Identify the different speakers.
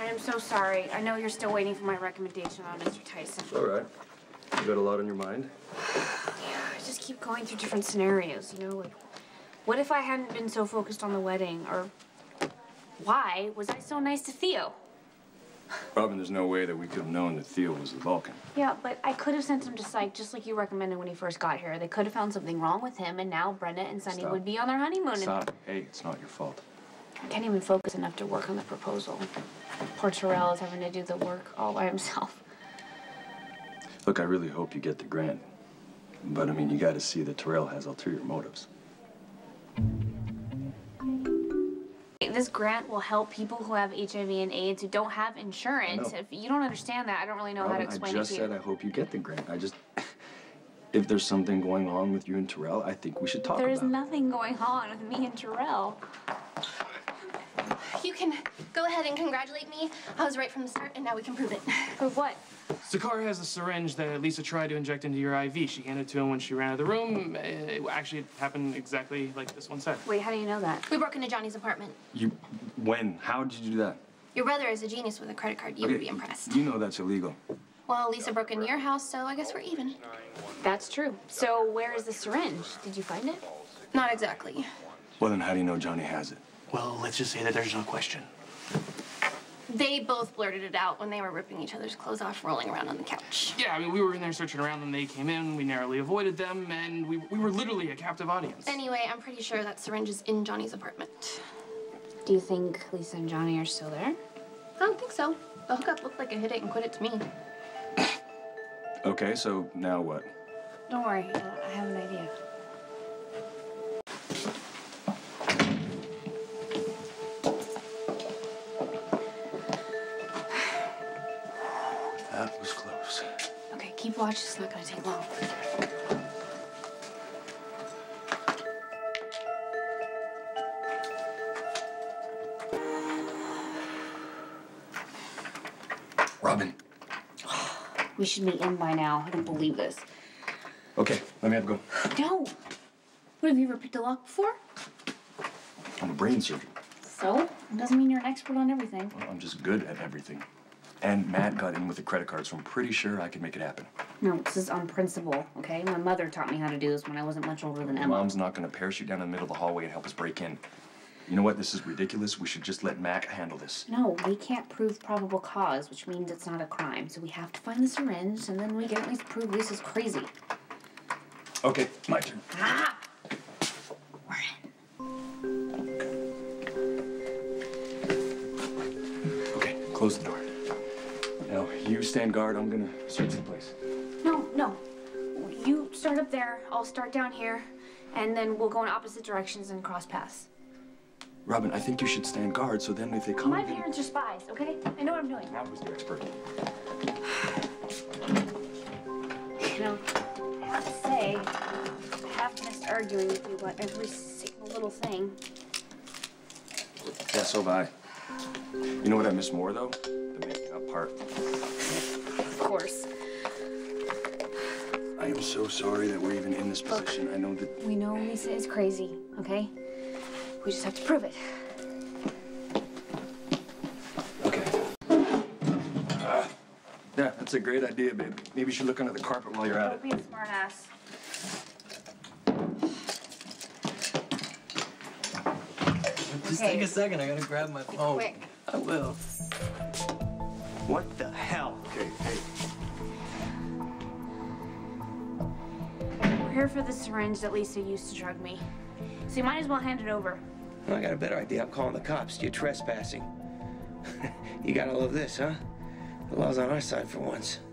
Speaker 1: I'm so sorry. I know you're still waiting for my recommendation on Mr. Tyson.
Speaker 2: It's all right. You got a lot on your mind?
Speaker 1: Yeah, I just keep going through different scenarios, you know? Like, what if I hadn't been so focused on the wedding? Or why was I so nice to Theo?
Speaker 2: Robin, there's no way that we could have known that Theo was the Vulcan.
Speaker 1: Yeah, but I could have sent him to psych just like you recommended when he first got here. They could have found something wrong with him, and now Brenda and Sunny would be on their honeymoon.
Speaker 2: Stop. Hey, it's not your fault.
Speaker 1: I can't even focus enough to work on the proposal. Poor Terrell is having to do the work all by himself.
Speaker 2: Look, I really hope you get the grant. But, I mean, you got to see that Terrell has ulterior motives.
Speaker 1: This grant will help people who have HIV and AIDS who don't have insurance. If you don't understand that, I don't really know how to explain it to you.
Speaker 2: I just said I hope you get the grant. If there's something going on with you and Terrell, I think we should talk about it.
Speaker 1: There's nothing going on with me and Terrell.
Speaker 3: You can go ahead and congratulate me. I was right from the start, and now we can prove it.
Speaker 1: For what?
Speaker 4: Zakar has the syringe that Lisa tried to inject into your IV. She handed it to him when she ran out of the room. It happened exactly like this one said.
Speaker 1: Wait, how do you know that?
Speaker 3: We broke into Johnny's apartment.
Speaker 2: When? How did you do that?
Speaker 3: Your brother is a genius with a credit card. You would be impressed.
Speaker 2: You know that's illegal.
Speaker 3: Well, Lisa broke into your house, so I guess we're even.
Speaker 1: That's true. So where is the syringe? Did you find it?
Speaker 3: Not exactly.
Speaker 2: Well, then how do you know Johnny has it?
Speaker 4: Well, let's just say that there's no question.
Speaker 3: They both blurted it out when they were ripping each other's clothes off, rolling around on the couch.
Speaker 4: Yeah, I mean, we were in there searching around when they came in. We narrowly avoided them, and we were literally a captive audience.
Speaker 3: Anyway, I'm pretty sure that syringe is in Johnny's apartment.
Speaker 1: Do you think Lisa and Johnny are still there?
Speaker 3: I don't think so. The hookup looked like a hit it and quit it to me.
Speaker 2: Okay, so now what?
Speaker 1: Don't worry, I have an idea.
Speaker 2: That was close.
Speaker 1: Okay, keep watch. It's not gonna take long.
Speaker 2: Robin.
Speaker 1: We should be in by now. I don't believe this.
Speaker 2: Okay, let me have a go.
Speaker 1: No! What, have you ever picked a lock before?
Speaker 2: I'm a brain surgeon.
Speaker 1: So? It doesn't mean you're an expert on everything.
Speaker 2: Well, I'm just good at everything. And Matt got in with the credit card, so I'm pretty sure I can make it happen.
Speaker 1: No, this is on principle, okay? My mother taught me how to do this when I wasn't much older than Emma.
Speaker 2: Mom's not going to parachute down in the middle of the hallway and help us break in. You know what? This is ridiculous. We should just let Mac handle this.
Speaker 1: No, we can't prove probable cause, which means it's not a crime. So we have to find the syringe, and then we can at least prove Lisa's crazy.
Speaker 2: Okay, my turn.
Speaker 1: Ah! We're in.
Speaker 2: Okay, close the door. Now, you stand guard. I'm going to search the place.
Speaker 1: No. You start up there, I'll start down here, and then we'll go in opposite directions and cross paths.
Speaker 2: Robin, I think you should stand guard, so then if they come...
Speaker 1: My parents are spies, okay? I know what I'm doing.
Speaker 2: Now who's the expert?
Speaker 1: You know, I have to say, I have missed arguing with you about every single little thing.
Speaker 2: Yeah, so have I. You know what I miss more, though? The making up part.
Speaker 1: Of course.
Speaker 2: I am so sorry that we're even in this position. I know that...
Speaker 1: We know Lisa is crazy, okay? We just have to prove it.
Speaker 2: Okay. Yeah, that's a great idea, babe. Maybe you should look under the carpet while you're at it.
Speaker 1: Don't be a smart ass.
Speaker 5: Just take a second. I gotta grab my phone.
Speaker 1: Quick.
Speaker 5: I will. What the hell?
Speaker 2: Okay, hey.
Speaker 1: We're here for the syringe that Lisa used to drug me. So you might as well hand it over.
Speaker 5: Well, I got a better idea. I'm calling the cops. You're trespassing. You got all of this, huh? The law's on our side for once.